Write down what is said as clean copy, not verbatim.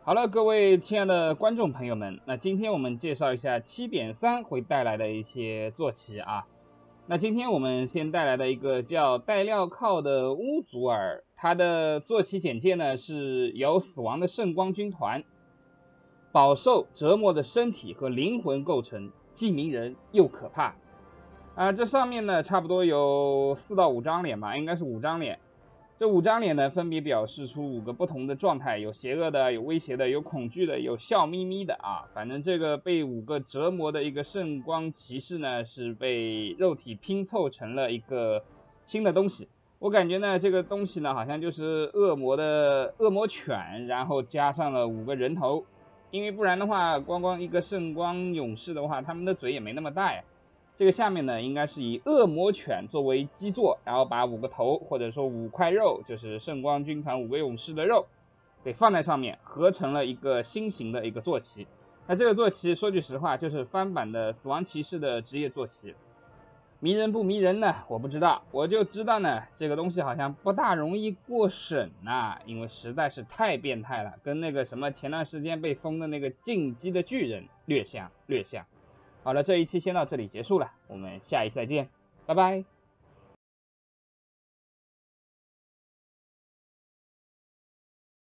好了，各位亲爱的观众朋友们，那今天我们介绍一下7.3会带来的一些坐骑啊。那今天我们先带来的一个叫戴镣铐的乌祖尔，它的坐骑简介呢是由死亡的圣光军团，饱受折磨的身体和灵魂构成，既迷人又可怕。这上面呢差不多有4到5张脸吧，应该是5张脸。这5张脸呢，分别表示出5个不同的状态，有邪恶的，有威胁的，有恐惧的，有笑眯眯的啊。反正这个被5个折磨的一个圣光骑士呢，是被肉体拼凑成了一个新的东西。我感觉呢，这个东西呢，好像就是恶魔的恶魔犬，然后加上了5个人头。因为不然的话，光一个圣光勇士的话，他们的嘴也没那么大呀。这个下面呢，应该是以恶魔犬作为基座，然后把5个头或者说5块肉，就是圣光军团5个勇士的肉，给放在上面，合成了一个新型的一个坐骑。那这个坐骑说句实话，就是翻版的死亡骑士的职业坐骑。迷人不迷人呢？我不知道，我就知道呢，这个东西好像不大容易过审呐，因为实在是太变态了，跟那个什么前段时间被封的那个进击的巨人略像。好了，这一期先到这里结束了，我们下一期再见，拜拜。